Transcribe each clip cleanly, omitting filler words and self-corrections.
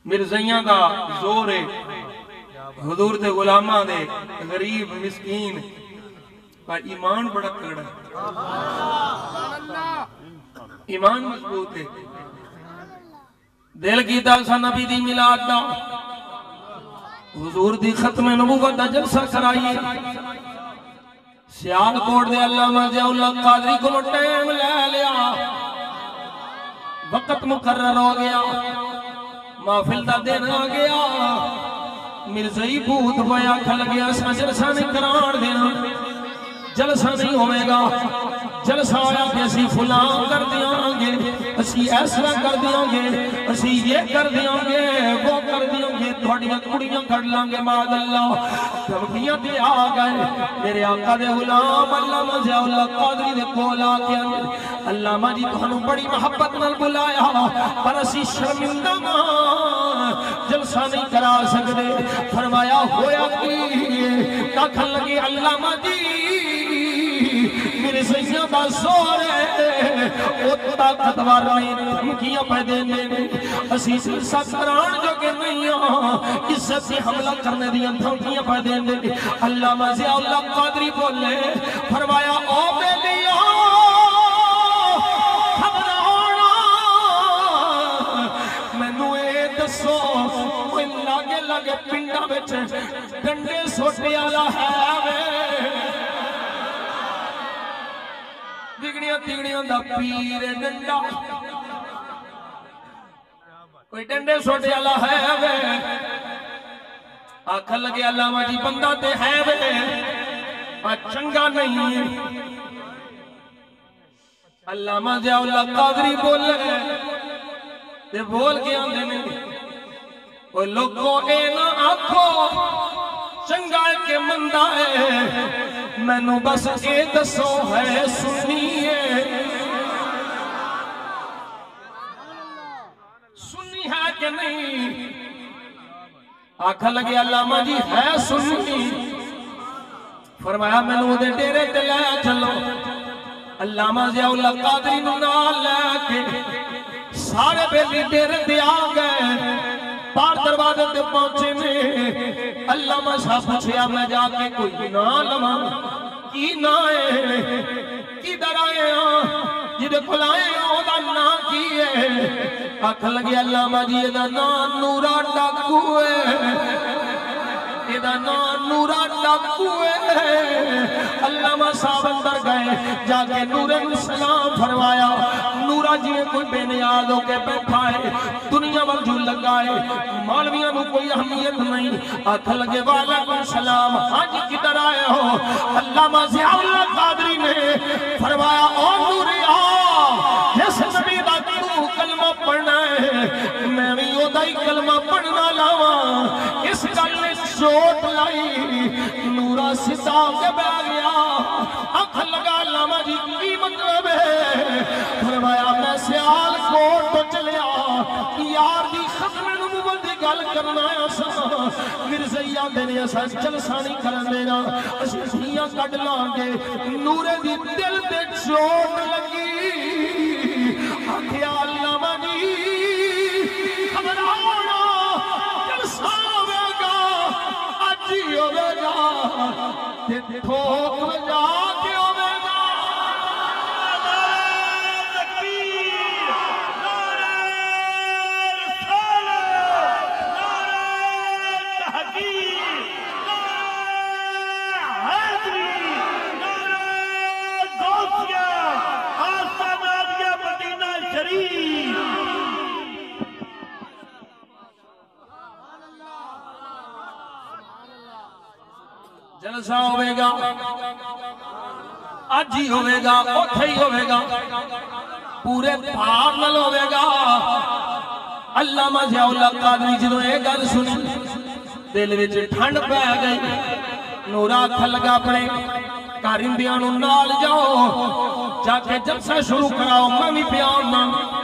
مرزیاں دا زور ہے حضور دے غلامہ دے غریب مسکین پر ایمان بڑا تگڑا ہے ایمان مضبوط ہے دل کی تاسا نبی دی ملاد دا حضور دی ختم نبوت دا جلسہ کرائیے سیال کوٹ دے علامہ ضیاء اللہ قادری کو ٹائم لے لیا وقت مقرر ہو گیا محفل دا دن آ گیا مرزائی بھوت پیا کھل گیا سا جلسہ نہیں قرار دینا جلسہ نہیں ہوئے گا جلسہ آیا کہ اسی فلان کر دیاں گے اسی ایسا کر دیاں گے اسی یہ کر دیاں گے وہ کر دیاں گے تھوڑیاں کڑیاں کر لیں گے معاذ اللہ دھمکیاں دے آ گئے میرے آقا دے غلام علامہ ضیاء اللہ قادری دے کول آ کے علامہ جی تانوں بڑی محبت نال بلایا پر اسی شرمندہ جلسہ نہیں کرا سکدے فرمایا ہویا کی کھن لگے علامہ جی میرے سیاں دا زور ہے او طاقتور نہیں دھمکیاں پہ دینے اسی جلسہ کران جو کہ نہیں عزت سے حملہ کرنے دیا دھمکیاں پہ دینے علامہ ضیاء اللہ قادری بولے فرمایا او بیلیاں خبرانا میں نوے دسو کوئی لاگے لاگے پنڈا بیچے ڈنڈے سوٹے آلہ ہے بگڑیاں تگڑیاں دا پیر ڈنڈا کوئی ڈنڈے سوٹے اللہ ہے وے آکھا لگے علامہ جی بندہ تے ہے وے چنگا نہیں علامہ ضیاء اللہ قادری بولے تے بول کے آندے نے کوئی لوگوں اے نہ آکھو چنگا کے مندہ ہے میں نو بس اے دسو ہے سنیے سنی ہے کہ نہیں آکھا لگے علامہ جی ہے سنی فرمایا میں نو دے ڈیرے تے لے چلو علامہ ضیاء اللہ قادری نو نال لے کے سارے بیلی ڈیرے تے آ گئے پار دروازے تے پہنچے میں علامہ صاحب پوچھیا میں جا کے کوئی گناہ لما کی نہ ہے کی در آئے جدے کھلائے دا نا کی ہے آکھ لگے علامہ جی دا نا نورا ڈاکو ہے دا نا نورا ڈاکو ہے علامہ صاحب اندر گئے جا کے نور السلام فرمایا نورا جی کوئی بے نیاز ہو کے بیٹھا ہے دنیا والجو لگائے مولویاں نو کوئی اہمیت نہیں آکھ لگے وعلیکم السلام ہاں جی کدھر آئے ہو علامہ ضیاء اللہ قادری نے فرمایا او نوریا جس نبی دا تو کلمہ پڑھنا ہے میں بھی او دائی کلمہ پڑھنا لاواں اس گل نے چوٹ لائی نورا ستا کے بہ گیا آکھ لگا علامہ جی کی مطلب ہے فرمایا میں سیال کوٹ تو چلیا یار دی ختم نبوت دی گل کرنا ہے اسا مرزیاں دینے اسا جلسہ نہیں کرن دینا اسا دھیاں کٹ لانگے نورے دی دل تے چوٹ لگی آکھیا علامہ جی خبر آنا جلسہ ہوئے گا آجی ہوئے گا تے ٹھوک بجا کے ہوئے گا جلسہ ہوئے گا آج ہی ہوئے گا اوتھے ہی ہوئے گا پورے پہاڑ نل ہوئے گا علامہ ضیاء اللہ قادری جنہوں ایک گل سنی دل وچ ٹھنڈ پہ گئی نورا کھل لگا اپنے کارندیاں نو نال جاؤ جا کے جلسہ شروع کراؤ میں بھی پیاؤنا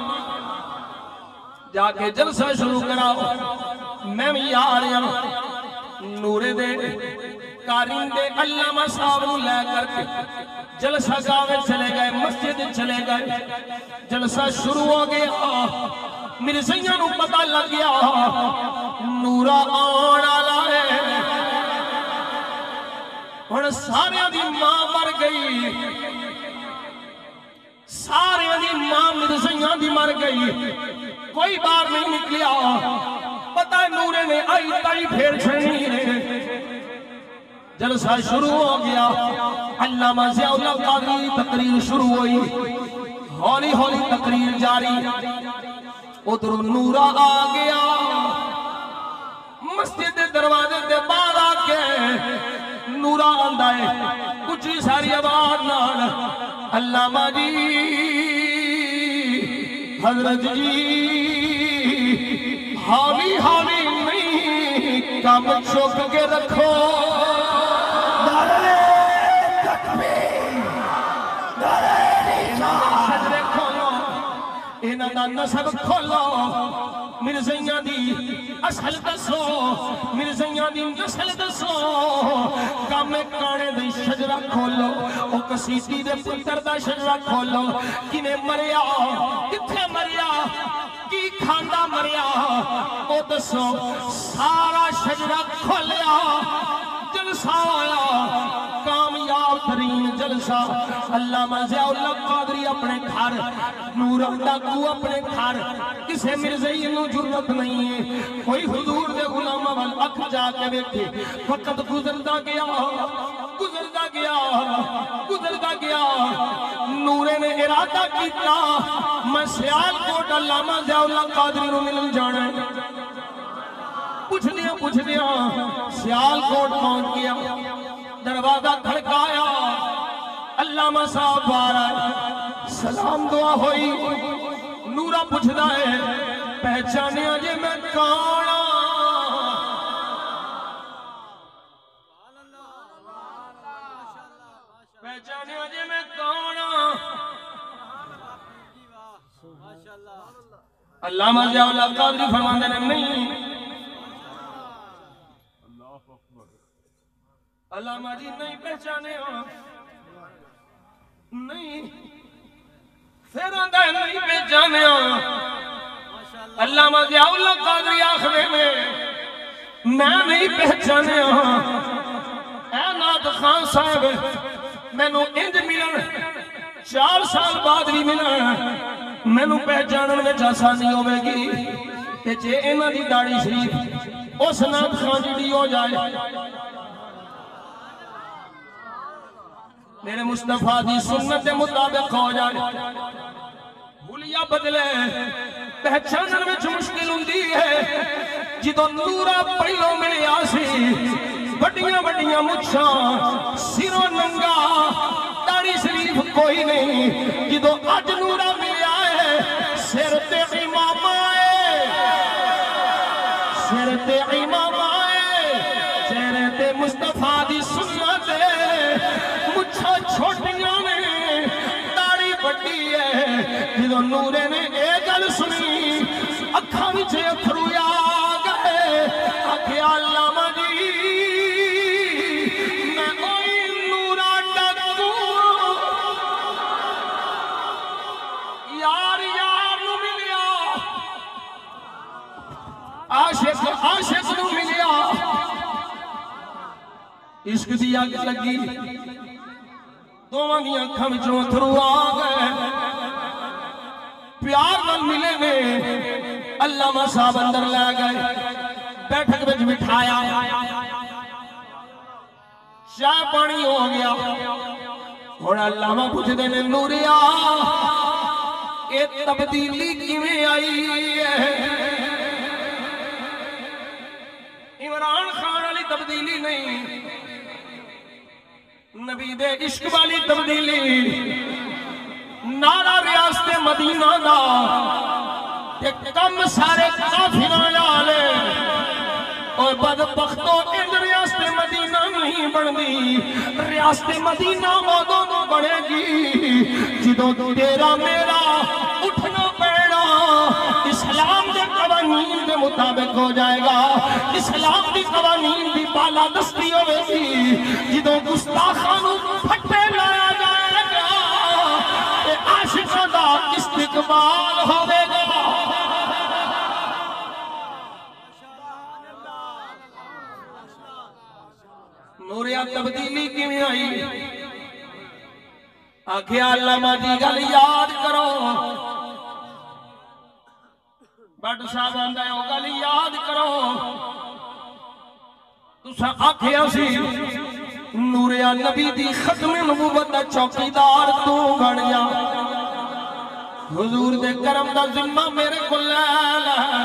جا کے جلسہ شروع کراؤ میں بھی آ رہا نورے دے کارندے علامہ صاحب نو لے کر کے جلسہ گاہ چلے گئے مسجد چلے گئے جلسہ شروع ہو گیا مرزیاں نو پتہ لگ گیا نورا آن والا ہے ہن سارے دی ماں مر گئی سارے دی ماں مرزیاں دی مر گئی کوئی بار نہیں نکلیا پتہ نورے نے آئی تائی پھیر چھڑنی ہے جلسہ شروع ہو گیا علامہ ضیاء اللہ قادری تقریر شروع ہوئی ہولی ہولی تقریر جاری ادھر نورا آ گیا مسجد دروازے دے باہر آ کے نورا آندا ہے کچھ ساری آواز نال علامہ جی حضرت جی حاوی حاوی نہیں کام چوک کے رکھو اینا دا نسب کھولو مرزیاں دی اصل دسو مرزیاں دی نسل دسو کام کانے دی شجرہ کھولو او کسیتی دے پتر دا شجرہ کھولو کنے مریا کتھے مریا کی کھاندہ مریا او دسو سارا شجرہ کھولیا جلسہ آیا کامیاب ترین جلسہ علامہ ضیاء اللہ قادری اپنے گھر نور ڈاکو اپنے گھر کسے مرزائی نو جرت نہیں ہے کوئی حضور دے غلامہ وال اکھ جا کے بیٹھے وقت گزردا گیا گزردا گیا گزردا گیا نورے نے ارادہ کیتا میں سیالکوٹ علامہ ضیاء اللہ قادری نو ملن جانا ہے پوچھ دیا سیالکوٹ پہنچ گیا دروازہ کھڑکایا علامہ صاحب بارا سلام دعا ہوئی نورا پوچھدا ہے پہچانے آجے میں کانا پہچانے آجے میں کانا علامہ ضیاء اللہ قادری فرماندے نے نہیں علامہ جی نہیں پہچانے ہو نہیں پھر آندہ ہے نہیں پہچانے ہو علامہ ضیاء اللہ قادری آخرے میں نہیں پہچانے ہو اے نات خان صاحب میں نو انج ملن 4 سال بعد بھی ملن میں نو پہچانن میں جاسا نہیں ہوئے گی کہ جے اینا دی داڑی شریف اس نات خان جڑی ہو جائے میرے مصطفیٰ دی سنت مطابق ہو جائے بھولیا بدلے پہچانن میں مشکل ہوندی ہے جدو نورا پہلوں میں آسی بڑیاں بڑیاں مچھاں سروں ننگا داڑھی شریف کوئی نہیں جدو اج نورا میں آئے سر تے امام آئے سر تے امام آئے چہرے تے مصطفیٰ دی سنت مچھا چھوٹیاں نے داڑھی بڑی ہے جدو نورے نے ایک گل سنی اکھاں وچے اتھرو آ گئے آکھیا علامہ جی میں اوئی نورا ڈاکو یار نو ملیا عاشق نو ملیا عشق دی اگ لگی دوواں دی اکھاں وچوں اتھرو آ گئے پیار نال ملے نے علامہ صاحب اندر لے گئے بیٹھک وچ بٹھایا چائے پانی ہو گیا ہن علامہ پوچھدے نے نوریا اے تبدیلی کیویں آئی ہے عمران خان والی تبدیلی نہیں نبی دے عشق والی تبدیلی نارا ریاست مدینہ دا ایک کم سارے کافران والے اور بدبختو ان ریاست مدینہ نہیں بڑھنی ریاست مدینہ مودوں کو بڑھے گی جدو تیرا میرا اٹھنا پیڑا اسلام دے قوانین دے مطابق ہو جائے گا اسلام دی قوانین دی بالا دستی ہوئے گی جدو گستاخانوں پھٹے لایا جائے گا عاشقہ دا استقبال ہوئے گا سنیا تبدیلی کیویں آئی آکھیا علامہ دی گل یاد کرو بٹ صاحب آندا ہے او گل یاد کرو تساں آکھیا سی نور نبی دی ختم نبوت دا چوکیدار تو بن جا حضور دے کرم دا ذمہ میرے کو لے لے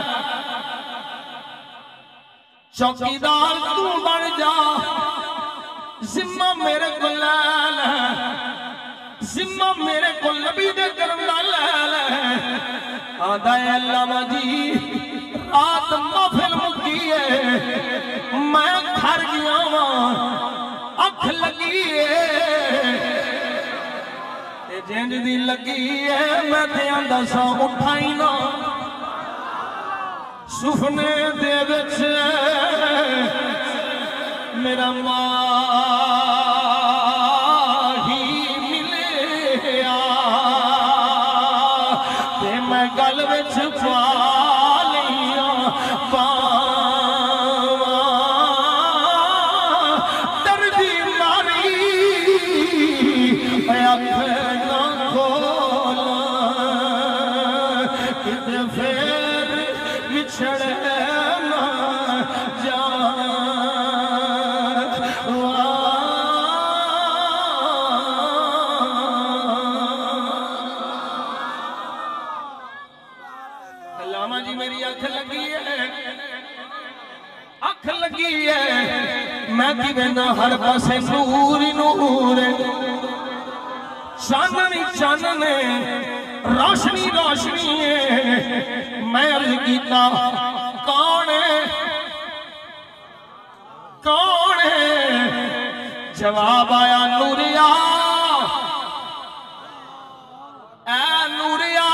چوکیدار تو بن جا ذمہ میرے کو لے لے ذمہ میرے کو نبی دے کرم دا لے لے آدھا ہے علامہ جی رات محفل مکی ہے میں گھر گیا ہوں اکھ لگی ہے جنج دی لگی ہے میں تے آندا سا اٹھائی نا سفنے دے وچ میرا ماہی ملیا تے میں گل وچ پا لیا علامہ جی میری اکھ لگی ہے اکھ لگی ہے میں کی بہنا ہر پاسے نور نور چاننی چاننے روشنی روشنی ہے میں عرض کیتا کون ہے کون ہے جواب آیا نوریا اے نوریا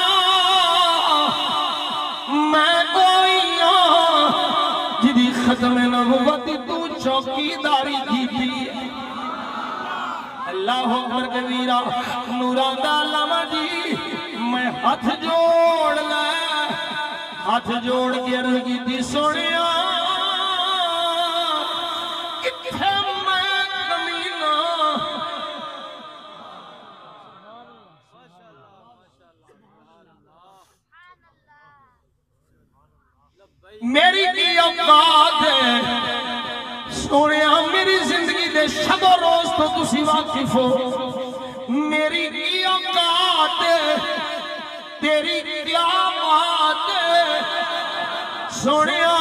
میں کوئی ہوں جدی ختم نبوت تو چوکیداری کی تھی اللہ اکبر کبیرہ نورا دا علامہ جی میں ہاتھ جوڑ لے ہاتھ جوڑ کے عرض کی تھی سونیا کتھے میں کمینہ میری کی اوقات ہے سونیا میری زندگی دے شب و روز تو تسی واقف ہو میری کی اوقات ہے تیری کیا بات ہے سونیا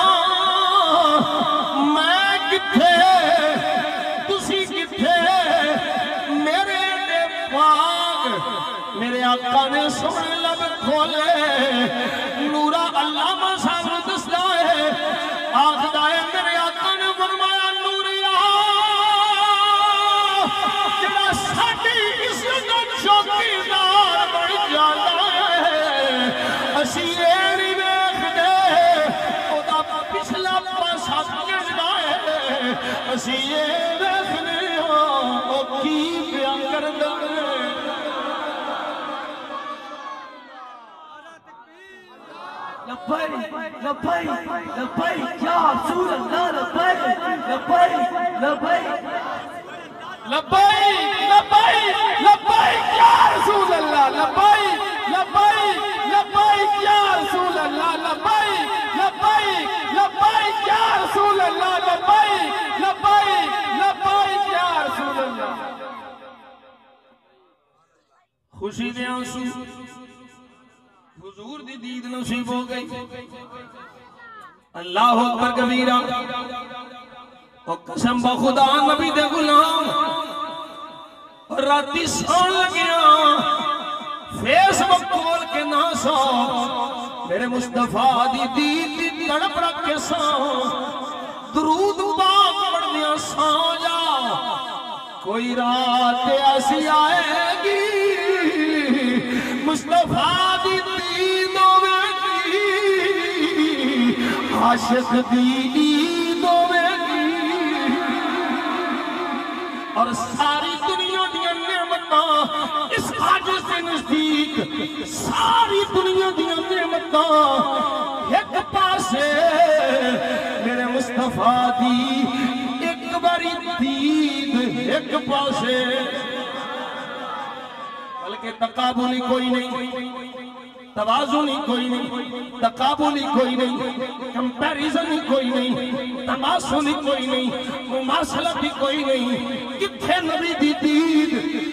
میں کتھے تسی کتھے میرے دے پاک میرے آقا نے سونے لب کھولے نورا علامہ صاحب دستا ہے آخدہ ہے میرے آقا نے فرمایا نوریا جنا ساٹی اس کا چوکیدار بڑھ جاتا ہے اسی ایری بیخ دے او دا پچھلا پاسا کجدا ہے اسی ایری بیخ دے او کی بیا کردہ ہے لبیک لبیک لبیک یا رسول اللہ لبیک لبیک لبیک لبیک لبیک لبیک یا رسول اللہ لبیک لبیک لبیک یا رسول اللہ لبیک لبیک لبیک یا رسول اللہ لبیک لبیک لبیک یا رسول اللہ خوشی دے آنسو حضور دی دید نصیب ہو گئی اللہ اکبر کبیرہ اور قسم بخدا نبی دے غلام اور راتی سون لگیا فیس بک کھول کے نہ سو میرے مصطفیٰ دی دید دی تڑپ رکھ کے سو درود پاک پڑھ دیا سو جا کوئی رات ایسی آئے گی مصطفیٰ دی دید ہوگی عاشق دی عید ہوگی اور ساری دنیا دیا نعمتاں اس عاجز سے نزدیک ساری دنیا دیا نعمتاں ایک پاسے میرے مصطفیٰ دی ایک پیاری دید ایک پاسے بلکہ تقابلی کوئی نہیں توازن ہی کوئی نہیں تقابل ہی کوئی نہیں کمپیریزن ہی کوئی نہیں تماثل ہی کوئی نہیں مماثلت ہی کوئی نہیں کتھے نبی دی دید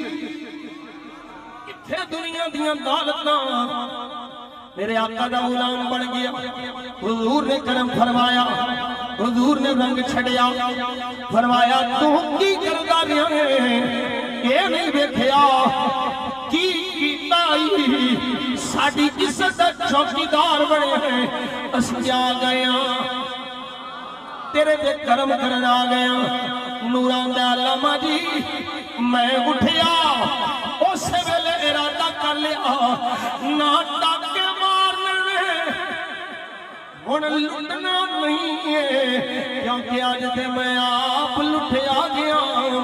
کتھے دنیا دیاں دولتاں میرے آقا دا غلام بن گیا حضور نے کرم فرمایا حضور نے رنگ چھڑیا فرمایا تو کی کردہ گیا ہے یہ نہیں دیکھیا کی کیتائی ساڑی عزت چوکیدار بڑے ہیں اسی آ گیا تیرے دے کرم کرن آ گیا نوران دے علامہ جی میں اٹھیا اسے ویلے ارادہ کر لیا نہ ٹاکے مارنے ہن لٹنا نہیں ہے کیونکہ آج تے میں آپ لٹیا گیا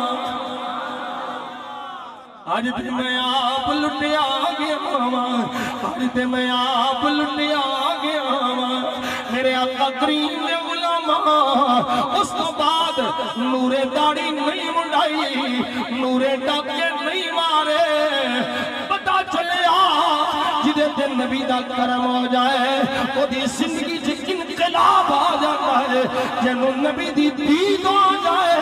آج تے میں آپ لٹیا گیا آج تے میں آپ لٹیا گیا میرے آقا کریم نے علماء اس تو بعد نورے داڑی نہیں منڈائی نورے ڈاکے نہیں مارے پتا چلیا جدے تے نبی دا کرم ہو جائے وہ دی زندگی جی انقلاب آ جاتا ہے جنہوں نبی دی دید آ جائے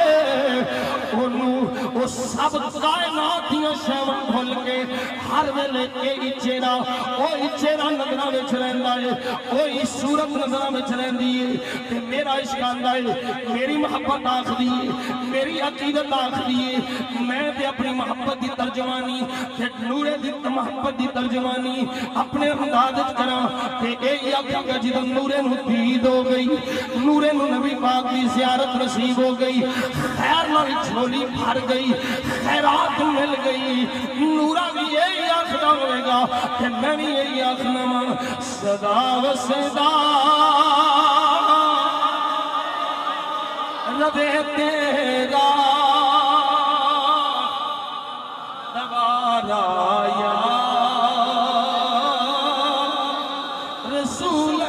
وہ سب کائنات دیاں شیوان بھول کے ہر ویلے اے چہرہ نظرہ میں چلیندا ہے کوئی صورت نظرہ میں چلیندی ہے کہ میرا عشق آندا ہے میری محبت آخری ہے میری عقیدت آخری ہے میں تے اپنی محبت دی ترجمانی تے نورے دی محبت دی ترجمانی اپنے اندازت کرا کہ اے آقا کا جدو نورے نو دید ہو گئی نورے نو نبی پاک دی زیارت نصیب ہو گئی خیر نال جھولی بھر گئی خیرات مل گئی نورا بھی یہی آخنا ہوئے گا کہ میں بھی یہی آخنا ہوں صدا و صدا ربے تیرا دوارا یا رسول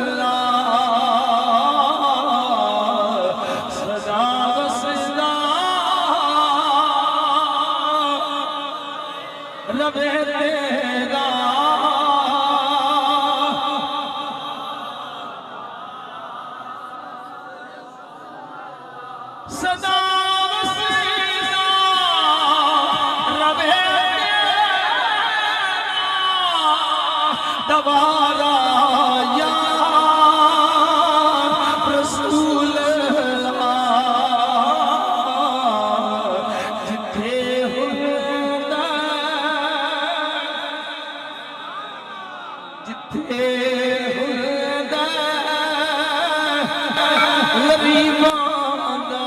اللہ صدا و صدا ربے تیرا صدا و صدا ربے تیرا دوارا یا رسول اللہ جتھے ہندا جتھے ہندا غریباں دا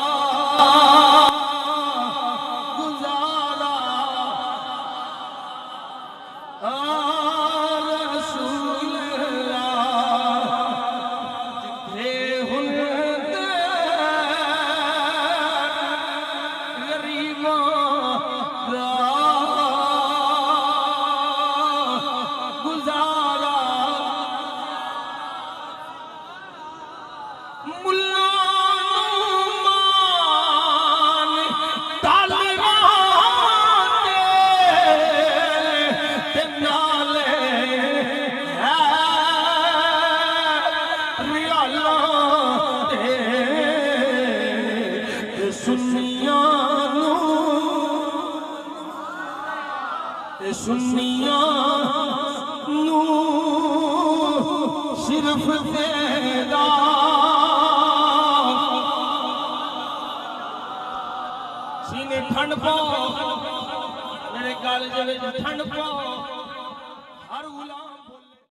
گزارا رسول اللہ جتھے ہندا غریباں دا گزارا ملان طالبان تے نالے ریالاں تے سنیاں نو صرف تیرا سینے ٹھنڈ پاؤ میرے گال جوے ٹھنڈ پاؤ